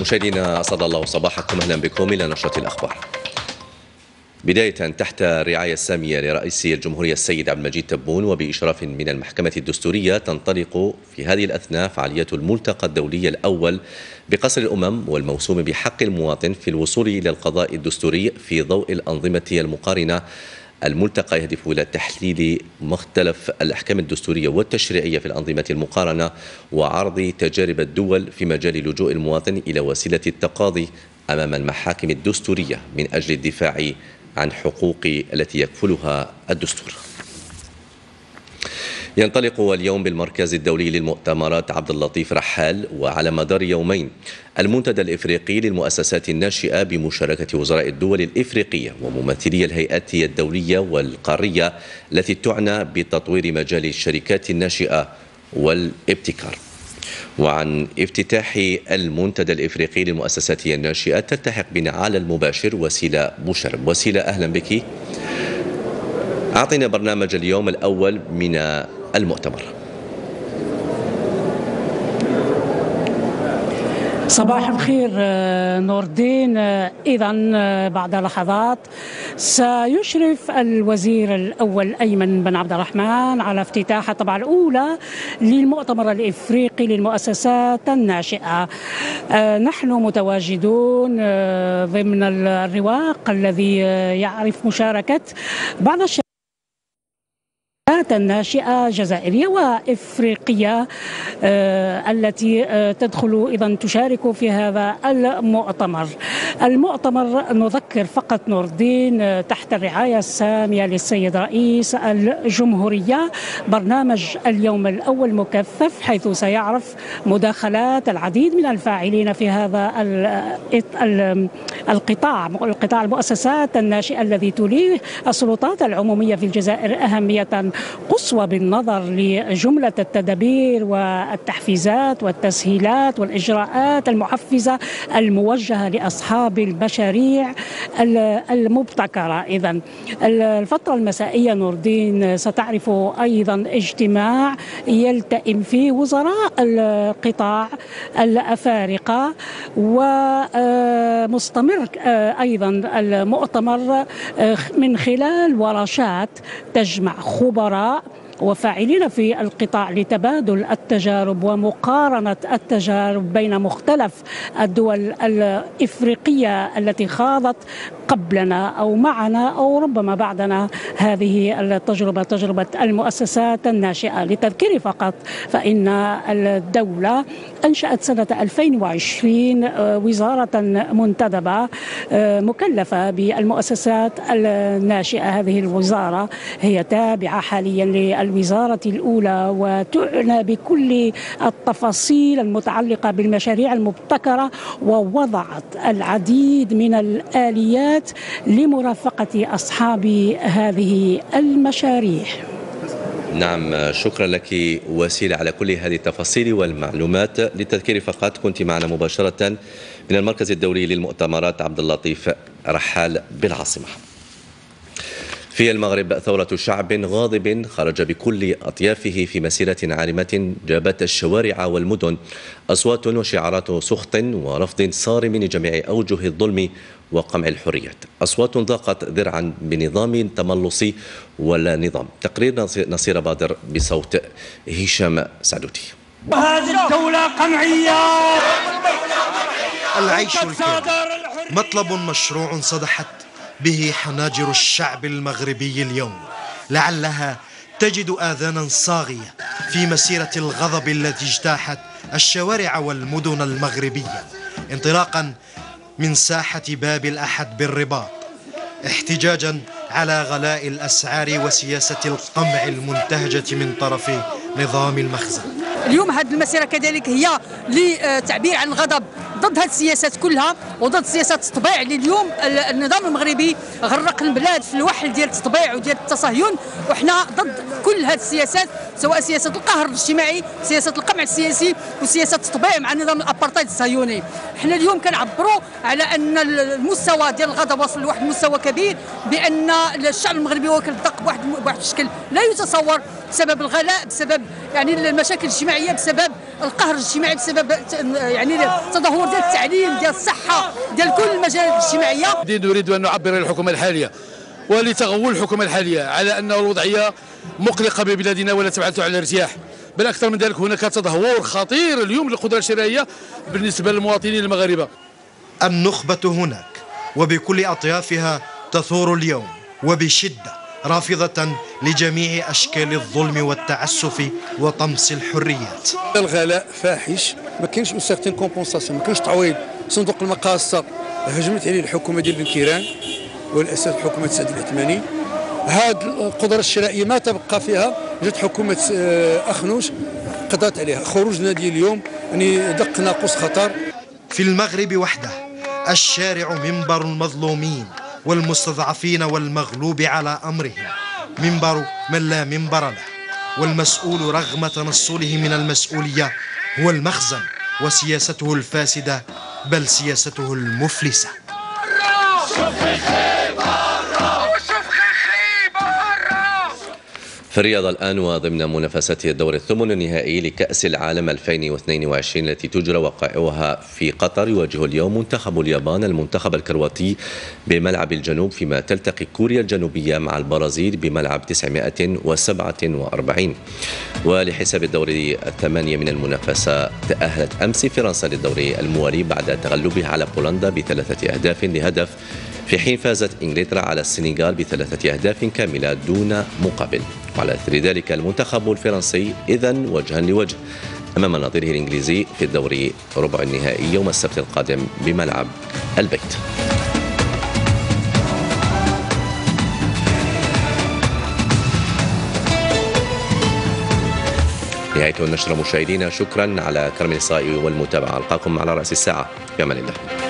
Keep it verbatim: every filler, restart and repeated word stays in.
مشاهدينا أسعد الله صباحكم، أهلا بكم إلى نشرة الأخبار. بداية تحت الرعاية السامية لرئيس الجمهورية السيد عبد المجيد تبون وبإشراف من المحكمة الدستورية تنطلق في هذه الأثناء فعالية الملتقى الدولي الأول بقصر الأمم والموسوم بحق المواطن في الوصول إلى القضاء الدستوري في ضوء الأنظمة المقارنة. الملتقى يهدف إلى تحليل مختلف الأحكام الدستورية والتشريعية في الأنظمة المقارنة وعرض تجارب الدول في مجال لجوء المواطن إلى وسيلة التقاضي أمام المحاكم الدستورية من أجل الدفاع عن حقوق التي يكفلها الدستور. ينطلق اليوم بالمركز الدولي للمؤتمرات عبد اللطيف رحال وعلى مدار يومين المنتدى الإفريقي للمؤسسات الناشئة بمشاركة وزراء الدول الإفريقية وممثلي الهيئات الدولية والقارية التي تعنى بتطوير مجال الشركات الناشئة والابتكار. وعن افتتاح المنتدى الإفريقي للمؤسسات الناشئة تلتحق بنا على المباشر وسيلة بوشرم. وسيلة، أهلا بك. أعطينا برنامج اليوم الأول من المؤتمر. صباح الخير نور الدين. إذا بعد لحظات سيشرف الوزير الأول أيمن بن عبد الرحمن على افتتاح الطبعة الأولى للمؤتمر الإفريقي للمؤسسات الناشئة. نحن متواجدون ضمن الرواق الذي يعرف مشاركة بعض الشباب الناشئة جزائرية وإفريقية آه التي آه تدخل إذا تشارك في هذا المؤتمر. المؤتمر نذكر فقط نور الدين آه تحت الرعاية السامية للسيد رئيس الجمهورية. برنامج اليوم الأول مكثف حيث سيعرف مداخلات العديد من الفاعلين في هذا القطاع القطاع المؤسسات الناشئة الذي توليه السلطات العمومية في الجزائر أهمية قصوى بالنظر لجملة التدابير والتحفيزات والتسهيلات والإجراءات المحفزة الموجهة لأصحاب المشاريع المبتكرة. إذن الفترة المسائية نور الدين ستعرف أيضا اجتماع يلتئم فيه وزراء القطاع الأفارقة، ومستمر أيضا المؤتمر من خلال ورشات تجمع خبراء وفاعلين في القطاع لتبادل التجارب ومقارنة التجارب بين مختلف الدول الإفريقية التي خاضت قبلنا أو معنا أو ربما بعدنا هذه التجربة، تجربة المؤسسات الناشئة. لتذكير فقط فإن الدولة أنشأت سنة ألفين وعشرين وزارة منتدبة مكلفة بالمؤسسات الناشئة. هذه الوزارة هي تابعة حاليا للوزارة الأولى وتعنى بكل التفاصيل المتعلقة بالمشاريع المبتكرة، ووضعت العديد من الآليات لمرافقة أصحاب هذه المشاريع. نعم، شكرا لك وسيلة على كل هذه التفاصيل والمعلومات. للتذكير فقط كنت معنا مباشرة من المركز الدولي للمؤتمرات عبد اللطيف رحال بالعاصمة. في المغرب ثورة شعب غاضب خرج بكل أطيافه في مسيرة عارمة جابت الشوارع والمدن، أصوات وشعارات سخط ورفض صارم لجميع أوجه الظلم وقمع الحريات، أصوات ضاقت ذرعا بنظام تملصي ولا نظام. تقرير نصير بادر بصوت هشام سعدوتي. هذه الدولة قمعية. العيش الكريم مطلب مشروع صدحت به حناجر الشعب المغربي اليوم، لعلها تجد آذانا صاغية في مسيرة الغضب التي اجتاحت الشوارع والمدن المغربية، انطلاقا من ساحة باب الأحد بالرباط، احتجاجا على غلاء الأسعار وسياسة القمع المنتهجة من طرف نظام المخزن. اليوم هذه المسيرة كذلك هي لتعبير عن الغضب ضد هذه السياسات كلها وضد سياسات التطبيع اللي اليوم النظام المغربي غرق البلاد في الوحل ديال التطبيع وديال التصهين، وحنا ضد كل هذه السياسات، سواء سياسة القهر الاجتماعي، سياسة القمع السياسي، وسياسة التطبيع مع نظام الابارتايد الصهيوني. حنا اليوم كنعبروا على ان المستوى ديال الغضب وصل لواحد المستوى كبير، بان الشعب المغربي هو كيدق بواحد بواحد الشكل لا يتصور بسبب الغلاء، بسبب يعني المشاكل الاجتماعيه، بسبب القهر الاجتماعي بسبب يعني التدهور ديال التعليم ديال الصحه ديال كل المجالات الاجتماعيه. نريد ان نعبر للحكومه الحاليه ولتغول الحكومه الحاليه على ان الوضعيه مقلقه ببلادنا ولا تبعث على الارتياح، بل اكثر من ذلك هناك تدهور خطير اليوم للقدره الشرائيه بالنسبه للمواطنين المغاربه. النخبه هناك وبكل اطيافها تثور اليوم وبشده رافضة لجميع أشكال الظلم والتعسف وطمس الحريات. الغلاء فاحش، ما كاينش اون سيغتين كومبونساسيون، ما كاينش تعويض. صندوق المقاصة هجمت عليه الحكومة ديال بن كيران والأساس حكومة سعد العثماني. هاد القدرة الشرائية ما تبقى فيها، جات حكومة أخنوش قضت عليها. خروجنا ديال اليوم يعني دق ناقوس خطر. في المغرب وحده الشارع منبر المظلومين والمستضعفين والمغلوب على أمرهم، منبر من لا منبر له، والمسؤول رغم تنصله من المسؤولية هو المخزن وسياسته الفاسدة بل سياسته المفلسة. في الرياضة الآن وضمن منافسات الدور الثمن النهائي لكأس العالم ألفين واثنين وعشرين التي تجرى وقائعها في قطر، يواجه اليوم منتخب اليابان المنتخب الكرواتي بملعب الجنوب، فيما تلتقي كوريا الجنوبية مع البرازيل بملعب تسعمائة وسبعة وأربعين. ولحساب الدور الثمانية من المنافسة، تأهلت أمس فرنسا للدور الموالي بعد تغلبها على بولندا بثلاثة أهداف لهدف، في حين فازت إنجلترا على السنغال بثلاثة أهداف كاملة دون مقابل. وعلى إثر ذلك المنتخب الفرنسي إذن وجها لوجه أمام نظيره الإنجليزي في الدور ربع النهائي يوم السبت القادم بملعب البيت. نهاية النشرة مشاهدينا، شكرا على كرم الإصغاء والمتابعة. ألقاكم على رأس الساعة، في أمان الله.